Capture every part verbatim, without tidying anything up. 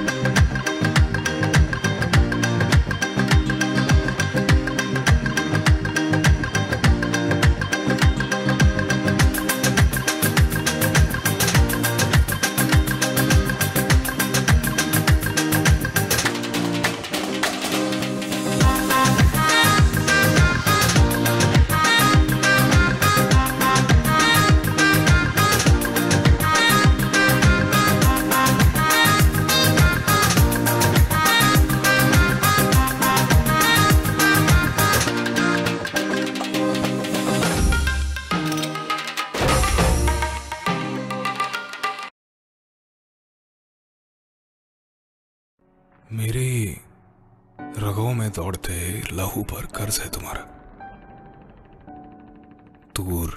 मेरी रगों में दौड़ते लहू पर कर्ज है तुम्हारा। दूर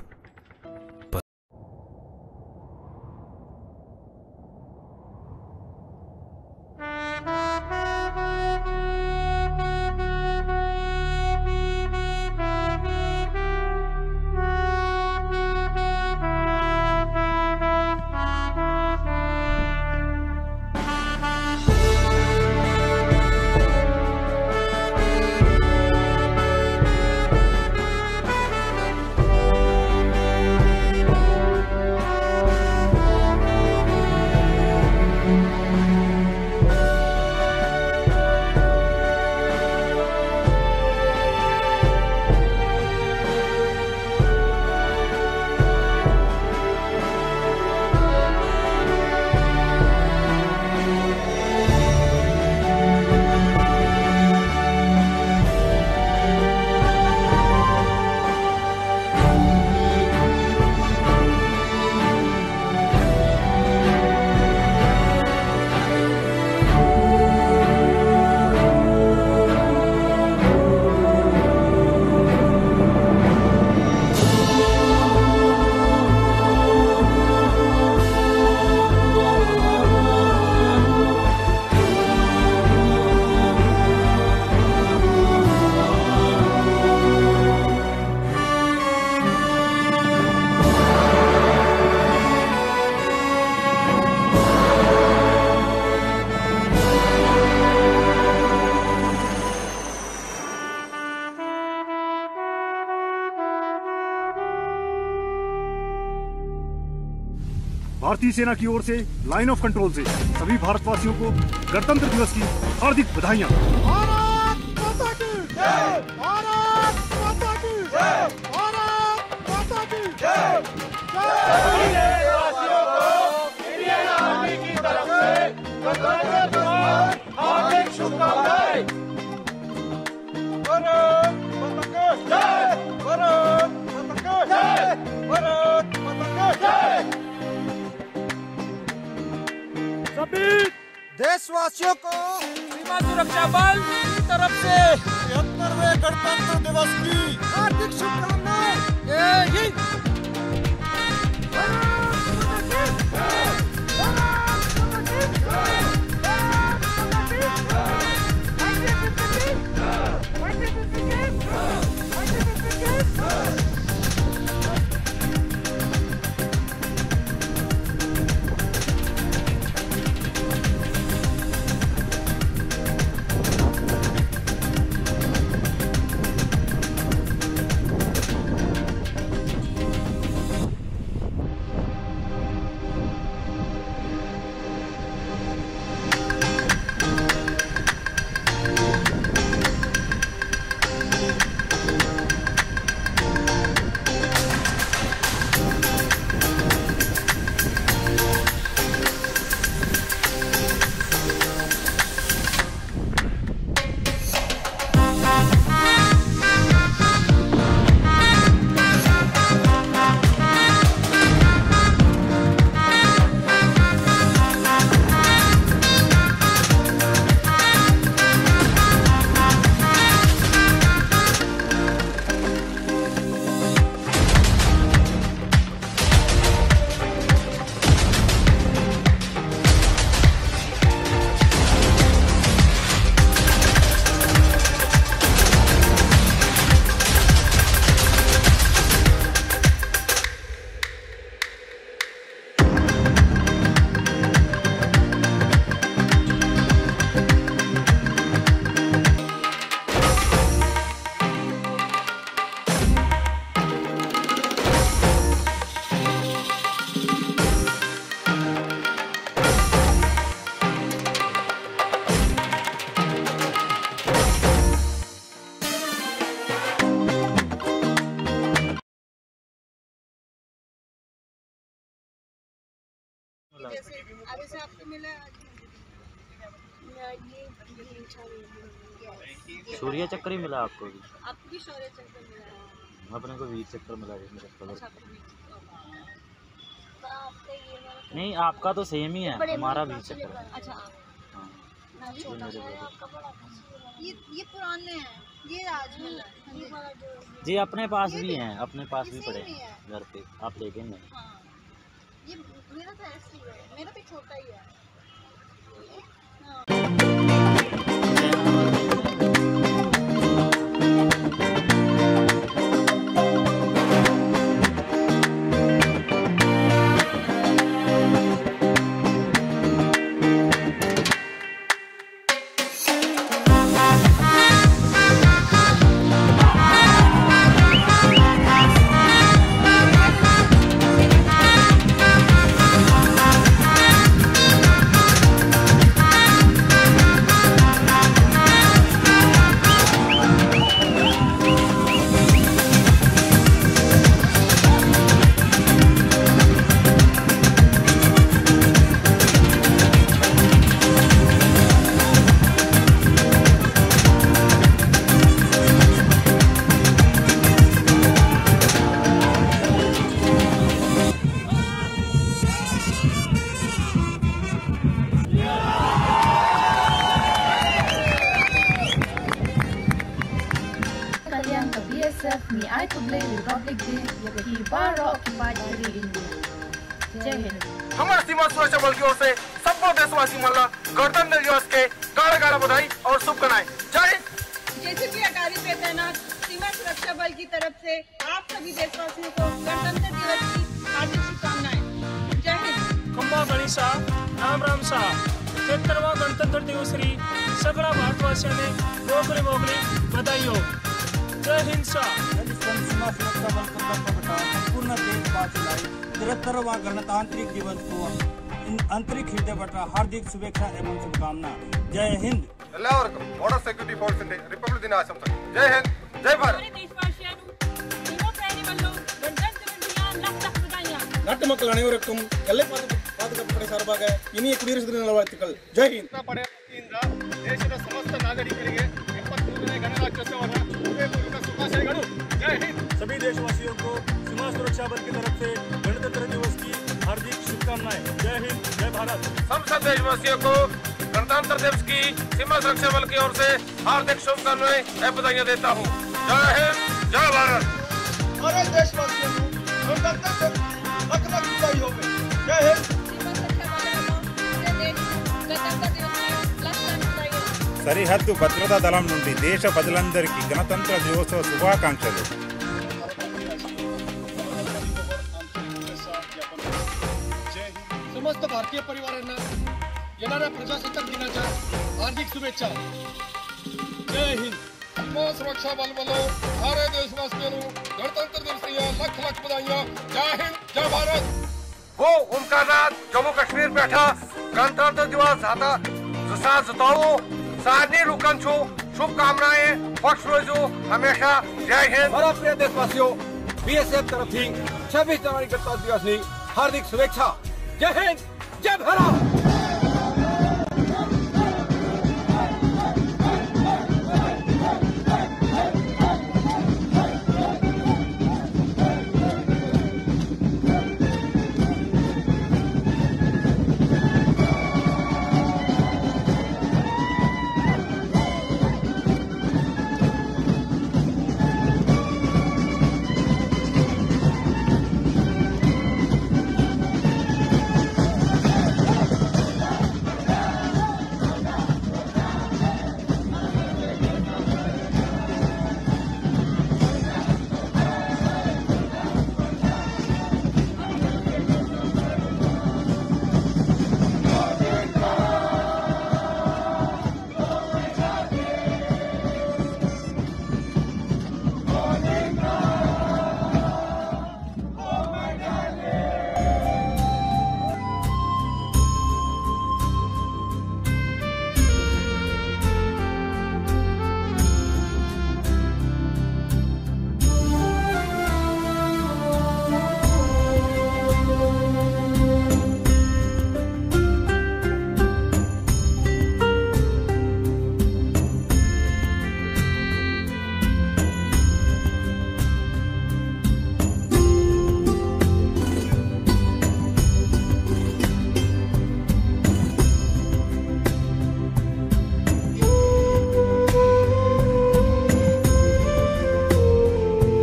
भारतीय सेना की ओर से लाइन ऑफ कंट्रोल से सभी भारतवासियों को गणतंत्र दिवस की हार्दिक बधाइयां। भारत माता की जय! भारत माता की जय! भारत माता की जय! सभी देशवासियों को इंडियन आर्मी की तरफ से गणतंत्र दिवस की हार्दिक शुभकामनाएं। भारत माता की जय! भारत माता की जय! भारत माता की जय! सभी देशवासियों को सीमा सुरक्षा बल की तरफ से तिहत्तरवें गणतंत्र दिवस की हार्दिक शुभकामनाएं। जय हिंद। आपको मिला आज? सूर्य चक्र ही मिला आपको भी? आपको भी शौर्य चक्र मिला है? अपने को वीर चक्र मिला है मेरा कलर। अच्छा, आपको वीर चक्र। तो आपका ये वाला नहीं, आपका तो सेम ही है, हमारा वीर चक्र है। अच्छा, हाँ, ये छोटा सा है आपका, बड़ा ये ये पुराने हैं, ये आज मिला है। ये वाला जो जी अपने पास भी हैं, अपने पास भी पड़े हैं घर पे, आप लेके नहीं। हाँ, ये मेरा तो ऐसे ही है, मेरा भी छोटा ही है। B S F ni I to play Republic Day की बारह occupied area India. जय हिंद। हमारे सीमा सुरक्षा बल की ओर से सबको देशवासी मल्ला गणतंत्र दिवस के गाढ़ा गाढ़ा बधाई और शुभकामनाएं। जय हिंद। जैसे कि अकाली पे तैनात सीमा सुरक्षा बल की तरफ से आप सभी देशवासियों को गणतंत्र दिवस की हार्दिक शुभकामनाएं। जय हिंद। खंबा गणेशा राम राम सा सत्तरवां गणतंत्र दिवस री सगळ्या भारतवासियांनी मोकळी मोकळी बधाई हो। जय हिंद सा। सीमा सुरक्षा बल को संपूर्ण देशवासी तिहत्तरवां गणतांत्रिक दिवस को आंतरिक हृदय बटा हार्दिक शुभेच्छा एवं शुभकामना। जय हिंद। എല്ലാവർക്കും ബോർഡർ സെക്യൂരിറ്റി ഫോഴ്സിന്റെ റിപ്പബ്ലിക് ദിനാശംസകൾ। ജയ് ഹിന്ദ്, ജയ് ഭാരത്। நாட்டு மக்கள் அனைவருக்கும் எல்லை பாதுகாப்பு படை சார்பாக இனிய குடியரசு தின நல்வாழ்த்துக்கள். ஜெய் ஹிந்த். ದೇಶದ ಸಮಸ್ತ ನಾಗರಿಕರಿಗೆ ಎಪ್ಪತ್ಮೂರನೇ ಗಣರಾಜ್ಯೋತ್ಸವದ ಹೃದಯಪೂರ್ವಕ ಶುಭಾಶಯಗಳು. ಜೈ ಹಿಂದ್. सभी देशवासियों को सीमा सुरक्षा बल की तरफ से गणतंत्र दिवस की हार्दिक शुभकामनाएं। जय हिंद, जय भारत। समस्त देशवासियों को गणतंत्र दिवस की सीमा सुरक्षा बल की ओर से हार्दिक शुभकामनाएं और बधाइयां देता हूँ। जय हिंद, जय भारत। सारे देशवासियों को गणतंत्र दिवस लख लख बधाई हो। जय हिंद। సరిహద్దు భద్రతా దళం నుండి దేశ ప్రజలందరికీ గణతంత్ర దివోత్సవ శుభాకాంక్షలు. समस्त भारतीय परिवारांना येणाऱ्या प्रजासत्ताक दिनाच्या हार्दिक शुभेच्छा. जय हिंद. सीमा सुरक्षा बल वालों सारे देशवासियों को गणतंत्र दिवस की लख लख बधाइयां. जय हिंद, जय भारत. वो उनका रात जम्मू कश्मीर बैठा गणतंत्र दिवस आता जसा जताओ साधनी रुकन छो शुभकामनाएं पक्ष रोजो हमेशा. जय हिंद. મારા પ્રિય દેશવાસીઓ, બીએસએફ તરફથી છવ્વીસ જાન્યુઆરી ગણતંત્ર દિવસની હાર્દિક શુભેચ્છા. જય હિન્દ, જય ભારત.